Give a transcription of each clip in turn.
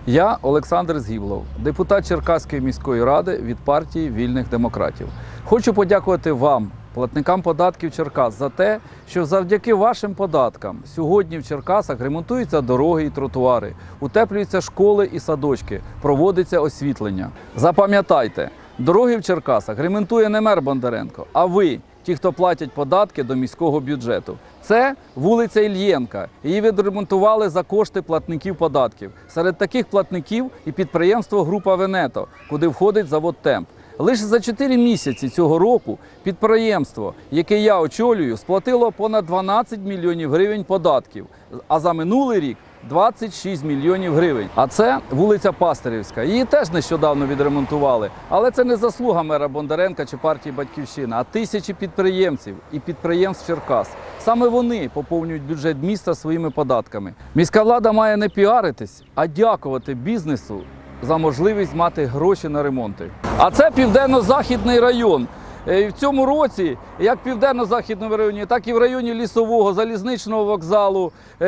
Я Олександр Згіблов, депутат Черкаської міської ради від партії Вільних демократів. Хочу подякувати вам, платникам податків Черкас, за те, що завдяки вашим податкам сьогодні в Черкасах ремонтуються дороги і тротуари, утеплюються школи і садочки, проводиться освітлення. Запам'ятайте, дороги в Черкасах ремонтує не мер Бондаренко, а ви, ті, хто платять податки до міського бюджету. Це вулиця Ільєнка. Її відремонтували за кошти платників податків. Серед таких платників і підприємство «Група Венето», куди входить завод «Темп». Лише за 4 місяці цього року підприємство, яке я очолюю, сплатило понад 12 мільйонів гривень податків, а за минулий рік – 26 мільйонів гривень. А це вулиця Пастирівська. Її теж нещодавно відремонтували. Але це не заслуга мера Бондаренка чи партії «Батьківщина», а тисячі підприємців і підприємств Черкас. Саме вони поповнюють бюджет міста своїми податками. Міська влада має не піаритись, а дякувати бізнесу за можливість мати гроші на ремонти. А це Південно-Західний район. В цьому році, як в Південно-Західному районі, так і в районі Лісового, Залізничного вокзалу,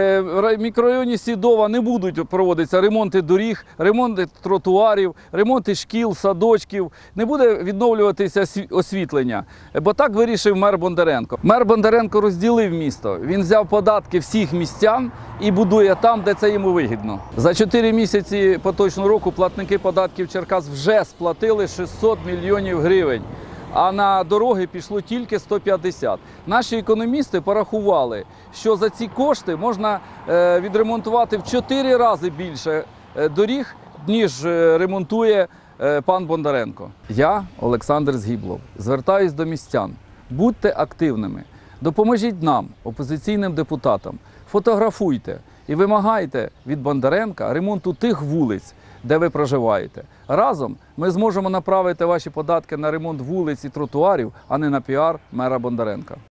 в мікрорайоні Сідова не будуть проводитися ремонти доріг, ремонти тротуарів, ремонти шкіл, садочків. Не буде відновлюватися освітлення, бо так вирішив мер Бондаренко. Мер Бондаренко розділив місто. Він взяв податки всіх містян і будує там, де це йому вигідно. За 4 місяці поточного року платники податків Черкас вже сплатили 600 мільйонів гривень. А на дороги пішло тільки 150. Наші економісти порахували, що за ці кошти можна відремонтувати в 4 рази більше доріг, ніж ремонтує пан Бондаренко. Я, Олександр Згіблов, звертаюсь до містян. Будьте активними. Допоможіть нам, опозиційним депутатам. Фотографуйте і вимагайте від Бондаренка ремонту тих вулиць, де ви проживаєте. Разом ми зможемо направити ваші податки на ремонт вулиць і тротуарів, а не на піар мера Бондаренка.